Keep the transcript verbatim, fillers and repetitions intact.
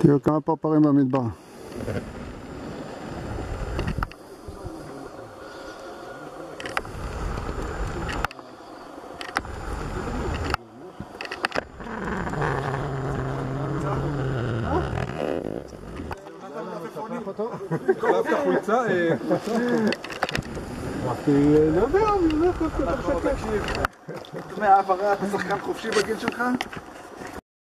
תראו כמה פרפרים במדבר. קולף את החולצה? לא יודע, אני לא יכול אנחנו תקשיב. אתה מהעברה, אתה שחקן חופשי בגיל שלך?